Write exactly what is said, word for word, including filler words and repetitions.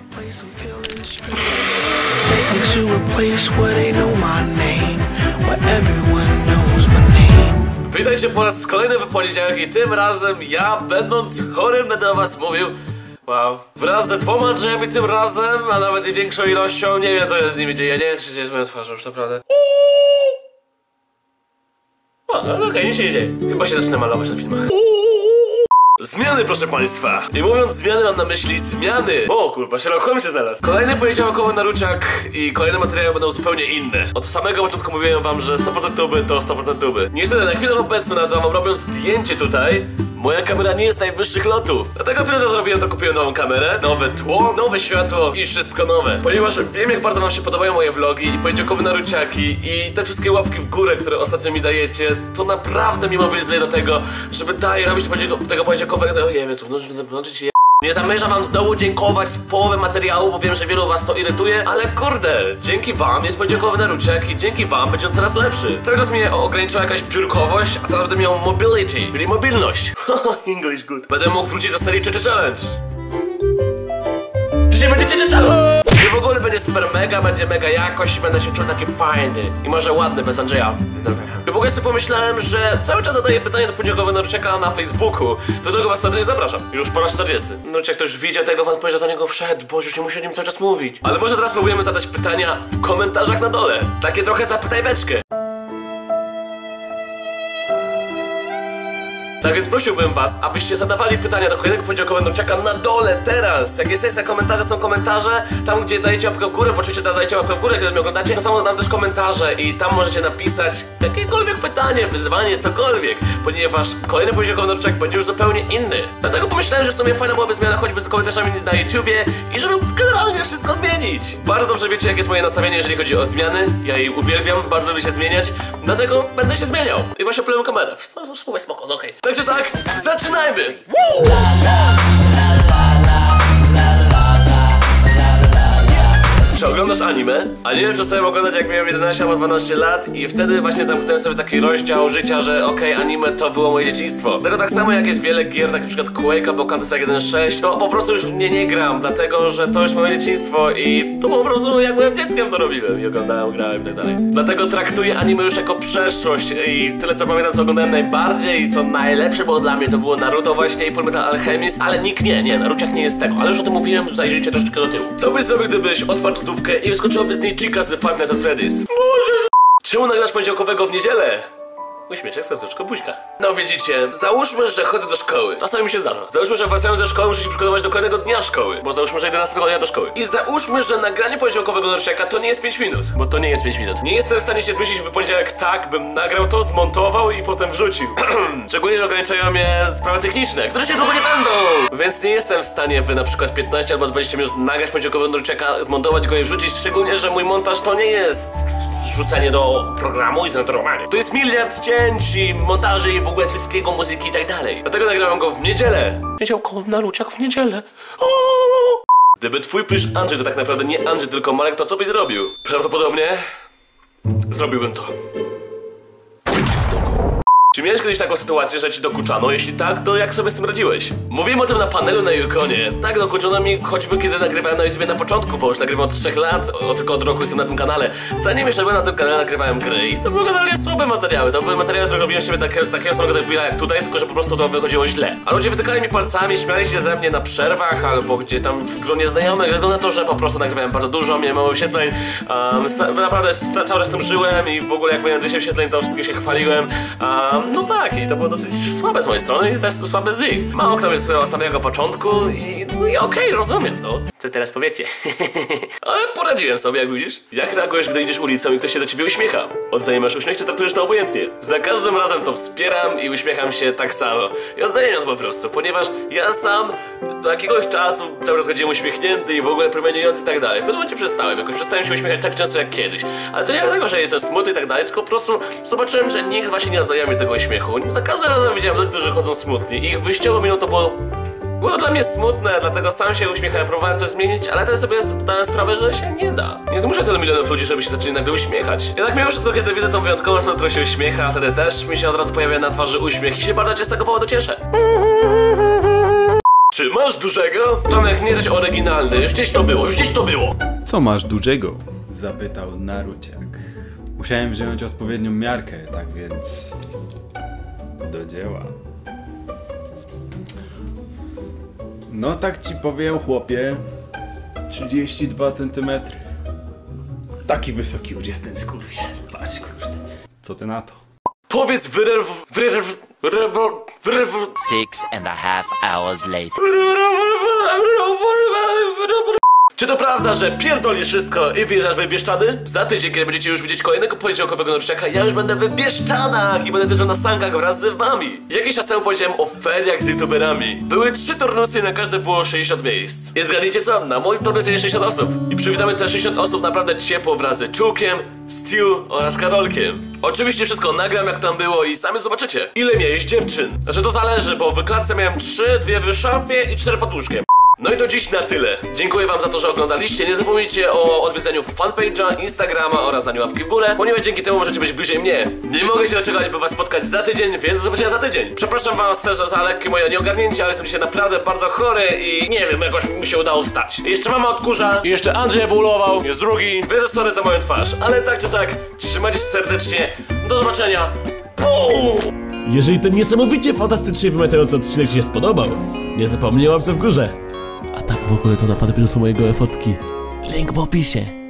Witajcie po raz kolejny w poniedziałek i tym razem ja, będąc chorym, będę do was mówił. Wow. Wraz ze dwoma drzwiami tym razem, a nawet i większą ilością. Nie wiem, co jest z nimi dzieje, nie wiem, co się dzieje z moją twarzą, już naprawdę. O, no okej, okay, nic się nie dzieje. Chyba się zacznę malować na filmach. Zmiany, proszę państwa. I mówiąc zmiany, mam na myśli zmiany. O kurwa, Sherlock Holmes się znalazł. Kolejny poniedziałkowy naruciak i kolejne materiały będą zupełnie inne. Od samego początku mówiłem wam, że sto procent tuby to sto procent tuby. Niestety, na chwilę obecną, nawet wam robiąc zdjęcie tutaj, moja kamera nie jest najwyższych lotów. Dlatego pierwsze co zrobiłem, to kupiłem nową kamerę, nowe tło, nowe światło i wszystko nowe. Ponieważ wiem, jak bardzo wam się podobają moje vlogi i poniedziałkowe naruciaki i te wszystkie łapki w górę, które ostatnio mi dajecie, to naprawdę mnie mobilizuje do tego, żeby dalej robić tego poniedziałkowego. O Jezu, no, no, no, nie zamierzam wam znowu dziękować połowę materiału, bo wiem, że wielu was to irytuje, ale kurde, dzięki wam jest poniedziałkowy naruciak i dzięki wam będzie on coraz lepszy. Cały czas mnie ograniczyła jakaś biurkowość, a tak naprawdę miał mobility, czyli mobilność. English good. Będę mógł wrócić do serii Cheche Challenge. Dzisiaj będzie Cheche Challenge! I w ogóle będzie super mega, będzie mega jakość i będę się czuł taki fajny. I może ładny, bez Andrzeja. I w ogóle sobie pomyślałem, że cały czas zadaję pytanie do poniedziałkowego naruciaka na Facebooku. Do tego was serdecznie zapraszam. Już po raz czterdziesty. Naruciak to już widział tego, wam powiedział, że do niego wszedł. Boże, już nie muszę o nim cały czas mówić. Ale może teraz próbujemy zadać pytania w komentarzach na dole. Takie trochę zapytaj beczkę. Tak więc prosiłbym was, abyście zadawali pytania do kolejnego poniedziałkowego naruciaka na dole teraz. Jak jest sekcja komentarze, są komentarze. Tam gdzie dajecie łapkę w górę, bo oczywiście teraz dajecie łapkę w górę, kiedy mnie oglądacie, to są tam też komentarze i tam możecie napisać jakiekolwiek pytanie, wyzwanie, cokolwiek. Ponieważ kolejny poniedziałkowy naruciak będzie już zupełnie inny. Dlatego pomyślałem, że w sumie fajna byłaby zmiana choćby z komentarzami na YouTubie i żeby generalnie wszystko zmienić. Bardzo dobrze wiecie, jakie jest moje nastawienie, jeżeli chodzi o zmiany. Ja jej uwielbiam, bardzo lubię się zmieniać. Dlatego będę się zmieniał. I właśnie oplułem kamerę. Spoko, spoko, okej. Okay. Także tak, zaczynajmy! Woo! Czy oglądasz anime? Anime przestałem oglądać, jak miałem jedenaście albo dwanaście lat i wtedy właśnie zamknąłem sobie taki rozdział życia, że okej, okay, anime to było moje dzieciństwo. Tego tak samo jak jest wiele gier, tak na przykład Quake albo Counter-Strike jeden sześć, to po prostu już mnie nie gram, dlatego że to już moje dzieciństwo i to po prostu jak byłem dzieckiem to robiłem i oglądałem, grałem i tak dalej. Dlatego traktuję anime już jako przeszłość i tyle co pamiętam, co oglądałem najbardziej i co najlepsze było dla mnie, to było Naruto właśnie i Fullmetal Alchemist, ale nikt nie, nie, Naruciak nie jest tego, ale już o tym mówiłem, zajrzyjcie troszeczkę do tyłu. Co byś zrobił, gdybyś otwarł lodówkę i wyskoczyłaby z niej Chica z Five Nights at Freddy's? Może... Czemu nagrasz poniedziałkowego w niedzielę? Uśmieszek, serduszko, buźka. No widzicie, załóżmy, że chodzę do szkoły. Czasami mi się zdarza. Załóżmy, że wracając ze szkoły muszę się przygotować do kolejnego dnia szkoły. Bo załóżmy, że idę następnego dnia do szkoły. I załóżmy, że nagranie poniedziałkowego naruciaka to nie jest pięć minut. Bo to nie jest pięć minut. Nie jestem w stanie się zmieścić w poniedziałek tak, bym nagrał to, zmontował i potem wrzucił. Szczególnie, że ograniczają mnie sprawy techniczne, które się długo nie będą. Więc nie jestem w stanie w na przykład piętnaście albo dwadzieścia minut nagrać poniedziałkowego naruciaka, zmontować go i wrzucić. Szczególnie, że mój montaż to nie jest wrzucenie do programu i zrenderowanie. To jest miliard cięć i montaży i w ogóle wszystkiego, muzyki i tak dalej. Dlatego nagrałem go w niedzielę. Poniedziałkowy naruciak w niedzielę. O! Gdyby twój prysz Andrzej to tak naprawdę nie Andrzej, tylko Marek, to co byś zrobił? Prawdopodobnie zrobiłbym to. Wycisnął go. Czy miałeś kiedyś taką sytuację, że ci dokuczano? Jeśli tak, to jak sobie z tym radziłeś? Mówiłem o tym na panelu na Jukonie. Tak, dokuczono mi choćby kiedy nagrywałem na YouTubie na początku, bo już nagrywam od trzech lat, o, tylko od roku jestem na tym kanale. Zanim jeszcze byłem na tym kanale, nagrywałem gry i to były generalnie słabe materiały. To były materiały, które robiłem siebie takie, takiego samego debila jak tutaj, tylko że po prostu to wychodziło źle. A ludzie wytykali mi palcami, śmiali się ze mnie na przerwach albo gdzie tam w gronie znajomych, tylko na to, że po prostu nagrywałem bardzo dużo, miałem mało wyświetleń. Um, naprawdę cały czas tym żyłem i w ogóle jak miałem dwieście wyświetleń, to wszystkim się chwaliłem. Um, No tak, i to było dosyć słabe z mojej strony i też to słabe z ich. Mało kto mnie wspierał od samego początku i no i okej, okay, rozumiem, no. Co teraz powiecie? Ale poradziłem sobie, jak widzisz. Jak reagujesz, gdy idziesz ulicą i ktoś się do ciebie uśmiecha? Odzajmiesz uśmiech, czy traktujesz to obojętnie? Za każdym razem to wspieram i uśmiecham się tak samo. I odzajmiam to po prostu, ponieważ ja sam do jakiegoś czasu cały czas chodziłem uśmiechnięty i w ogóle promieniejący i tak dalej. W pewnym momencie przestałem, jakoś przestałem się uśmiechać tak często jak kiedyś. Ale to nie dlatego, że jestem smutny i tak dalej, tylko po prostu zobaczyłem, że nikt właśnie nie odzajmia tego uśmiechu. Za każdym razem widziałem ludzi, którzy chodzą smutni i ich wyjściową miną to było... Było dla mnie smutne, dlatego sam się uśmiechałem, próbowałem coś zmienić, ale teraz sobie zdałem sprawę, że się nie da. Nie zmuszę tyle milionów ludzi, żeby się zaczęli nagle uśmiechać. Ja tak mimo wszystko, kiedy widzę tą wyjątkową osobę, która się uśmiecha, wtedy też mi się od razu pojawia na twarzy uśmiech i się bardzo cię z tego powodu cieszę. Czy masz dużego? Tomek, nie jesteś oryginalny, już gdzieś to było, już gdzieś to było. Co masz dużego? Zapytał Naruciak. Musiałem wziąć odpowiednią miarkę, tak więc... do dzieła. No tak ci powiem, chłopie. trzydzieści dwa centymetry. Taki wysoki już jest ten skurwiel. Patrz, kurde. Co ty na to? Powiedz wyrew... wyrew... wyrew... wyrew... Six and a half hours later. Czy to prawda, że pierdolisz wszystko i wyjeżdżasz w Bieszczady? Za tydzień, kiedy będziecie już widzieć kolejnego poniedziałkowego Naruciaka, ja już będę w Bieszczadach i będę zjeżdżał na sankach wraz z wami. Jakiś czas temu powiedziałem o feriach z youtuberami. Były trzy turnusy i na każde było sześćdziesiąt miejsc. I zgadnijcie co? Na moim turnusie jest sześćdziesiąt osób. I przywitamy te sześćdziesiąt osób naprawdę ciepło wraz z Czułkiem, Stew oraz Karolkiem. Oczywiście wszystko nagram jak tam było i sami zobaczycie. Ile miałeś dziewczyn? Znaczy to zależy, bo w klatce miałem trzy, dwie w szafie i cztery pod łóżkiem. No i to dziś na tyle. Dziękuję wam za to, że oglądaliście. Nie zapomnijcie o odwiedzeniu fanpage'a, Instagrama oraz daniu łapki w górę, ponieważ dzięki temu możecie być bliżej mnie. Nie mogę się doczekać, by was spotkać za tydzień, więc do zobaczenia za tydzień. Przepraszam was też za lekkie moje nieogarnięcie, ale jestem dzisiaj naprawdę bardzo chory i nie wiem, jakoś mi się udało wstać. I jeszcze mama odkurza, i jeszcze Andrzej ewoluował, jest drugi. Wiedzę, sorry za moją twarz, ale tak czy tak, trzymajcie się serdecznie. Do zobaczenia. Pum! Jeżeli ten niesamowicie fantastycznie wymagający odcinek ci się spodobał, nie zapomnij o łapce w górze. A tak w ogóle to na fanpage'u są mojego fotki. Link w opisie.